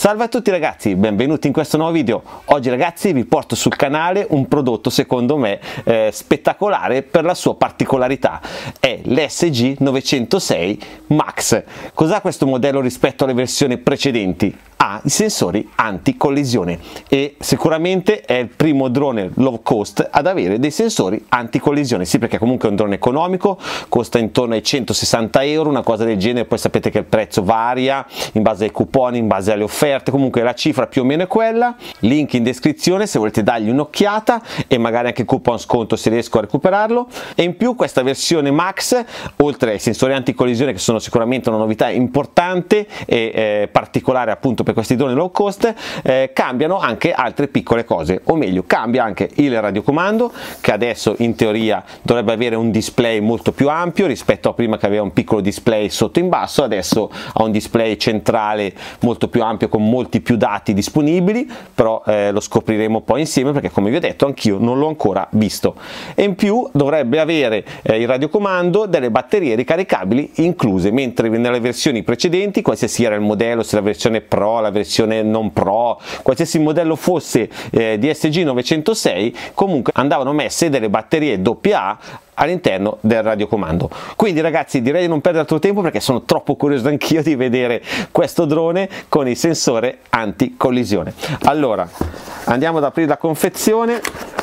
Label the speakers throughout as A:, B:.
A: Salve a tutti ragazzi, benvenuti in questo nuovo video. Oggi ragazzi vi porto sul canale un prodotto secondo me spettacolare per la sua particolarità. È l'SG 906 Max. Cos'ha questo modello rispetto alle versioni precedenti? Ha i sensori anti-collisione e sicuramente è il primo drone low cost ad avere dei sensori anti-collisione. Sì, perché comunque è un drone economico, costa intorno ai 160 euro, una cosa del genere. Poi sapete che il prezzo varia in base ai coupon, in base alle offerte, comunque la cifra più o meno è quella. Link in descrizione se volete dargli un'occhiata e magari anche coupon sconto se riesco a recuperarlo. E in più questa versione Max, oltre ai sensori anti-collisione che sono sicuramente una novità importante e particolare appunto per questi droni low cost, cambiano anche altre piccole cose, o meglio cambia anche il radiocomando, che adesso in teoria dovrebbe avere un display molto più ampio rispetto a prima che aveva un piccolo display sotto in basso. Adesso ha un display centrale molto più ampio con molti più dati disponibili, però lo scopriremo poi insieme perché come vi ho detto anch'io non l'ho ancora visto. E in più dovrebbe avere il radiocomando delle batterie ricaricabili incluse, mentre nelle versioni precedenti, qualsiasi era il modello, se la versione Pro, la versione non Pro, qualsiasi modello fosse di SG 906, comunque andavano messe delle batterie AA all'interno del radiocomando. Quindi ragazzi direi di non perdere altro tempo perché sono troppo curioso anch'io di vedere questo drone con il sensore anti-collisione. Allora andiamo ad aprire la confezione,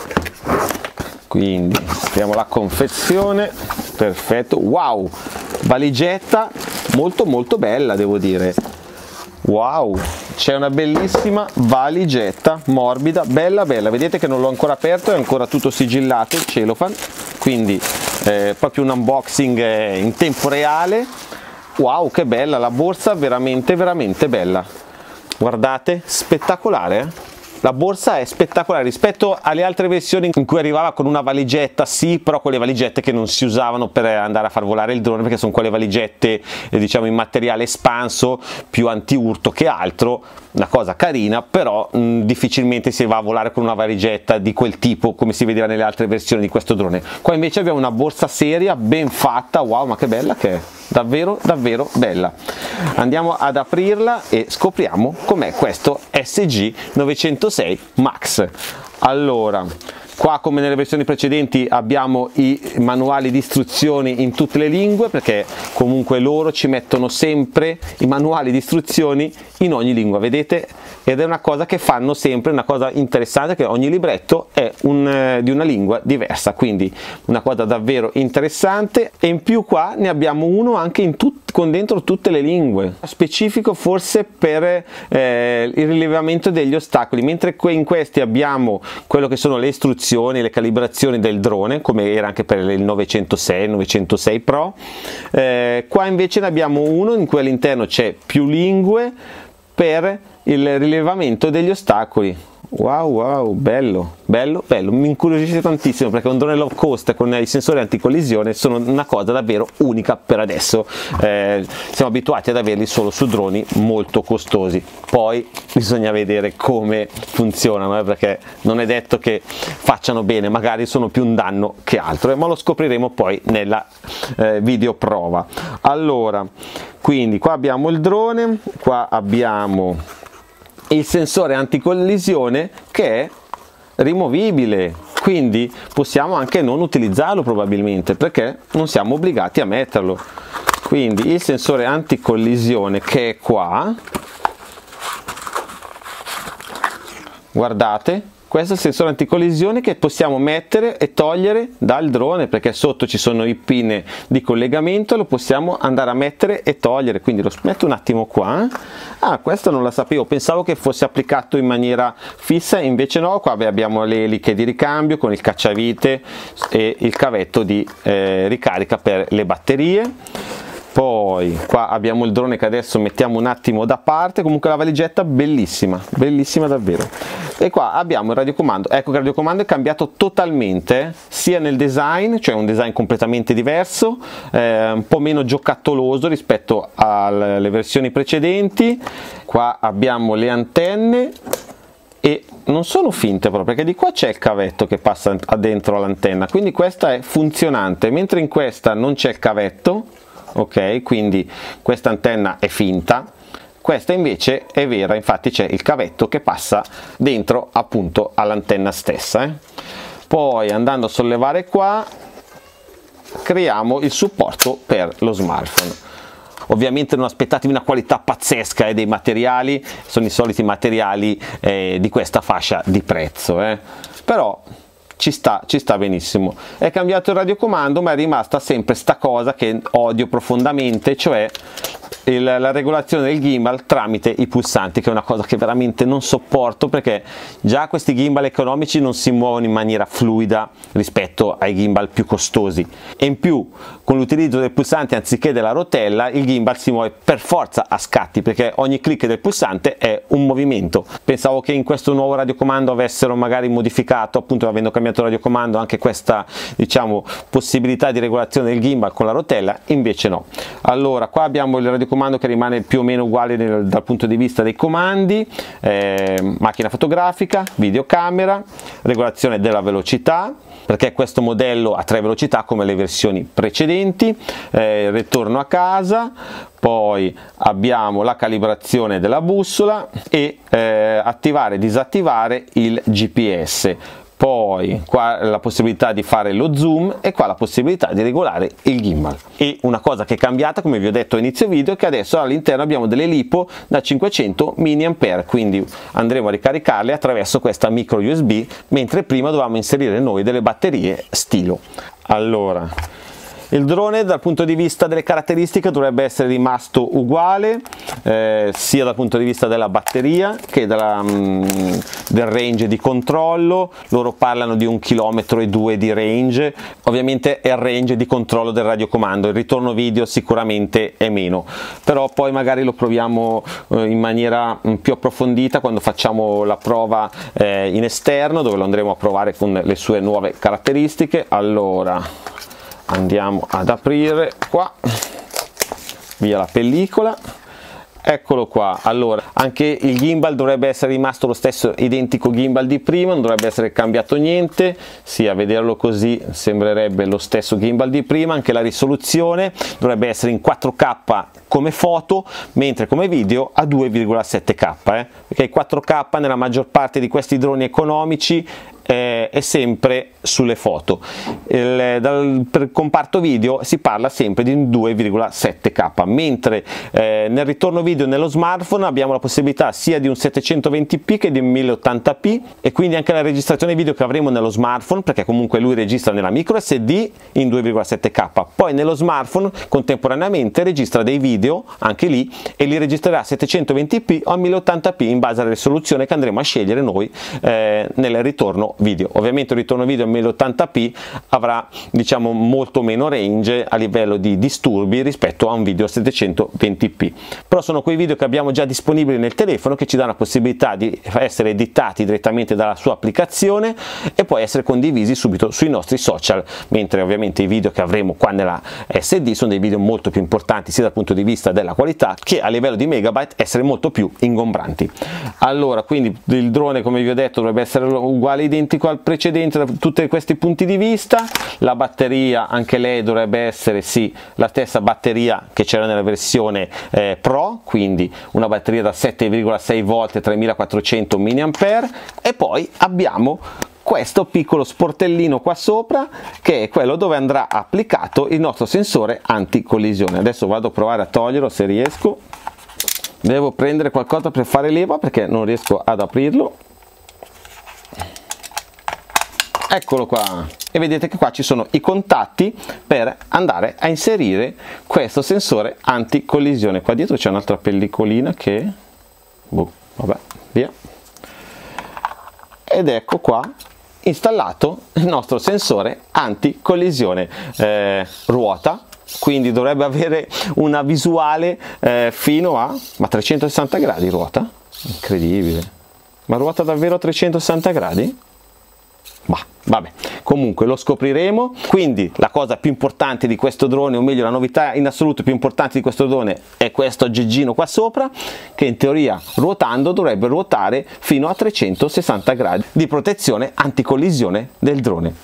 A: quindi apriamo la confezione, perfetto, wow, valigetta molto bella devo dire. Wow, c'è una bellissima valigetta morbida, bella, vedete che non l'ho ancora aperto, è ancora tutto sigillato il cellophane, quindi proprio un unboxing in tempo reale. Wow, che bella, la borsa veramente bella, guardate, spettacolare. La borsa è spettacolare rispetto alle altre versioni in cui arrivava con una valigetta, sì, però quelle valigette che non si usavano per andare a far volare il drone, perché sono quelle valigette diciamo in materiale espanso, più anti-urto che altro, una cosa carina, però difficilmente si va a volare con una valigetta di quel tipo come si vedeva nelle altre versioni di questo drone. Qua invece abbiamo una borsa seria, ben fatta, wow, ma che bella che è, davvero bella. Andiamo ad aprirla e scopriamo com'è questo SG 906 Max. Allora, qua come nelle versioni precedenti abbiamo i manuali di istruzioni in tutte le lingue, perché comunque loro ci mettono sempre i manuali di istruzioni in ogni lingua, vedete? Ed è una cosa che fanno sempre, una cosa interessante, che ogni libretto è di una lingua diversa, quindi una cosa davvero interessante. E in più qua ne abbiamo uno anche con dentro tutte le lingue, specifico forse per il rilevamento degli ostacoli, mentre in questi abbiamo quello che sono le istruzioni, le calibrazioni del drone, come era anche per il 906 Pro. Qua invece ne abbiamo uno in cui all'interno c'è più lingue per il rilevamento degli ostacoli. Wow, bello, mi incuriosisce tantissimo perché un drone low cost con i sensori anticollisione sono una cosa davvero unica per adesso. Siamo abituati ad averli solo su droni molto costosi, poi bisogna vedere come funzionano, perché non è detto che facciano bene, magari sono più un danno che altro, ma lo scopriremo poi nella video prova. Allora, quindi qua abbiamo il drone, qua abbiamo il sensore anticollisione che è rimovibile, quindi possiamo anche non utilizzarlo probabilmente perché non siamo obbligati a metterlo. Quindi il sensore anticollisione che è qua, guardate, questo è il sensore anticollisione che possiamo mettere e togliere dal drone, perché sotto ci sono i pin di collegamento, lo possiamo andare a mettere e togliere. Quindi lo metto un attimo qua. Ah, questo non la sapevo, pensavo che fosse applicato in maniera fissa, invece no. Qua abbiamo le eliche di ricambio con il cacciavite e il cavetto di ricarica per le batterie. Poi qua abbiamo il drone che adesso mettiamo un attimo da parte. Comunque la valigetta bellissima davvero. E qua abbiamo il radiocomando. Ecco che il radiocomando è cambiato totalmente, sia nel design, cioè un design completamente diverso, un po' meno giocattoloso rispetto alle versioni precedenti. Qua abbiamo le antenne e non sono finte proprio, perché di qua c'è il cavetto che passa dentro all'antenna, quindi questa è funzionante, mentre in questa non c'è il cavetto. Ok, quindi questa antenna è finta, questa invece è vera, infatti c'è il cavetto che passa dentro appunto all'antenna stessa. Poi andando a sollevare qua creiamo il supporto per lo smartphone. Ovviamente non aspettatevi una qualità pazzesca dei materiali, sono i soliti materiali di questa fascia di prezzo, però ci sta benissimo. È cambiato il radiocomando, ma è rimasta sempre sta cosa che odio profondamente, cioè la regolazione del gimbal tramite i pulsanti, che è una cosa che veramente non sopporto, perché già questi gimbal economici non si muovono in maniera fluida rispetto ai gimbal più costosi, e in più con l'utilizzo del pulsante anziché della rotella il gimbal si muove per forza a scatti, perché ogni clic del pulsante è un movimento. Pensavo che in questo nuovo radiocomando avessero magari modificato, appunto avendo cambiato il radiocomando, anche questa, diciamo, possibilità di regolazione del gimbal con la rotella, invece no. Allora qua abbiamo il radiocomando che rimane più o meno uguale dal punto di vista dei comandi, macchina fotografica, videocamera, regolazione della velocità, perché questo modello ha 3 velocità come le versioni precedenti, ritorno a casa, poi abbiamo la calibrazione della bussola e attivare e disattivare il GPS. Poi qua la possibilità di fare lo zoom e qua la possibilità di regolare il gimbal. E una cosa che è cambiata, come vi ho detto a inizio video, è che adesso all'interno abbiamo delle LiPo da 500 mAh, quindi andremo a ricaricarle attraverso questa micro USB, mentre prima dovevamo inserire noi delle batterie stilo. Allora, il drone dal punto di vista delle caratteristiche dovrebbe essere rimasto uguale, sia dal punto di vista della batteria che del range di controllo. Loro parlano di 1,2 km di range, ovviamente è il range di controllo del radiocomando, il ritorno video sicuramente è meno, però poi magari lo proviamo in maniera più approfondita quando facciamo la prova in esterno, dove lo andremo a provare con le sue nuove caratteristiche. Allora, andiamo ad aprire qua, via la pellicola, eccolo qua. Allora, anche il gimbal dovrebbe essere rimasto lo stesso identico gimbal di prima, non dovrebbe essere cambiato niente. Sì, a vederlo così sembrerebbe lo stesso gimbal di prima. Anche la risoluzione dovrebbe essere in 4K come foto, mentre come video a 2,7K, perché il 4K nella maggior parte di questi droni economici è sempre sulle foto. Per comparto video si parla sempre di 2,7K, mentre nel ritorno video nello smartphone abbiamo la possibilità sia di un 720p che di un 1080p, e quindi anche la registrazione video che avremo nello smartphone, perché comunque lui registra nella micro SD in 2,7K, poi nello smartphone contemporaneamente registra dei video anche lì e li registrerà a 720p o a 1080p in base alla risoluzione che andremo a scegliere noi nel ritorno video. Ovviamente il ritorno video a 1080p avrà, diciamo, molto meno range a livello di disturbi rispetto a un video a 720p, però sono quei video che abbiamo già disponibili nel telefono, che ci dà la possibilità di essere editati direttamente dalla sua applicazione e poi essere condivisi subito sui nostri social, mentre ovviamente i video che avremo qua nella SD sono dei video molto più importanti sia dal punto di vista della qualità che a livello di megabyte essere molto più ingombranti. Allora, quindi il drone, come vi ho detto, dovrebbe essere uguale, identico al precedente da tutti questi punti di vista. La batteria anche lei dovrebbe essere sì la stessa batteria che c'era nella versione Pro, quindi una batteria da 7,6 volt e 3400 mAh, e poi abbiamo questo piccolo sportellino qua sopra che è quello dove andrà applicato il nostro sensore anticollisione. Adesso vado a provare a toglierlo se riesco, devo prendere qualcosa per fare leva perché non riesco ad aprirlo. Eccolo qua, e vedete che qua ci sono i contatti per andare a inserire questo sensore anticollisione. Qua dietro c'è un'altra pellicolina che vabbè, via, ed ecco qua installato il nostro sensore anticollisione. Ruota, quindi dovrebbe avere una visuale fino a 360 gradi ruota, incredibile, ma ruota davvero a 360 gradi? Ma vabbè, comunque lo scopriremo. Quindi la cosa più importante di questo drone, o meglio la novità in assoluto più importante di questo drone, è questo aggeggino qua sopra, che in teoria ruotando dovrebbe ruotare fino a 360 gradi di protezione anticollisione del drone.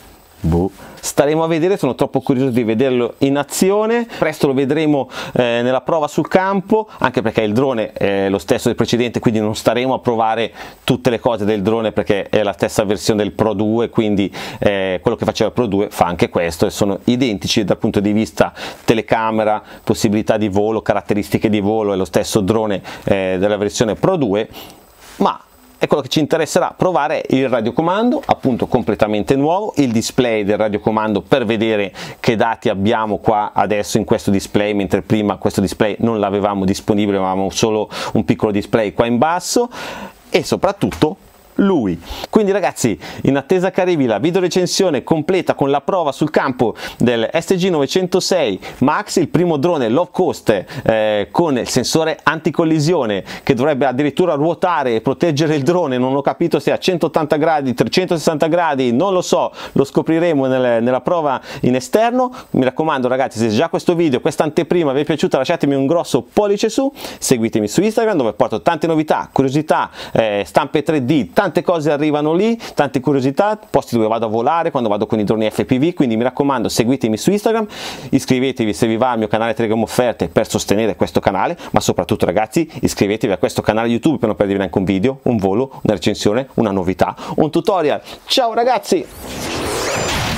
A: Boh. Staremo a vedere, sono troppo curioso di vederlo in azione, presto lo vedremo nella prova sul campo, anche perché il drone è lo stesso del precedente, quindi non staremo a provare tutte le cose del drone perché è la stessa versione del Pro 2, quindi quello che faceva il Pro 2 fa anche questo e sono identici dal punto di vista telecamera, possibilità di volo, caratteristiche di volo, è lo stesso drone della versione Pro 2, ma e quello che ci interesserà provare è il radiocomando, appunto completamente nuovo, il display del radiocomando per vedere che dati abbiamo qua adesso in questo display, mentre prima questo display non l'avevamo disponibile, avevamo solo un piccolo display qua in basso, e soprattutto lui. Quindi ragazzi, in attesa che arrivi la video recensione completa con la prova sul campo del SG906 Max, il primo drone low cost con il sensore anticollisione che dovrebbe addirittura ruotare e proteggere il drone, non ho capito se a 180 gradi, 360 gradi, non lo so, lo scopriremo nella prova in esterno. Mi raccomando ragazzi, se già questo video, questa anteprima vi è piaciuta, lasciatemi un grosso pollice su, seguitemi su Instagram dove porto tante novità, curiosità, stampe 3D, tante cose arrivano lì, tante curiosità, posti dove vado a volare, quando vado con i droni FPV, quindi mi raccomando seguitemi su Instagram, iscrivetevi se vi va al mio canale Telegram Offerte per sostenere questo canale, ma soprattutto ragazzi iscrivetevi a questo canale YouTube per non perdervi neanche un video, un volo, una recensione, una novità, un tutorial. Ciao ragazzi!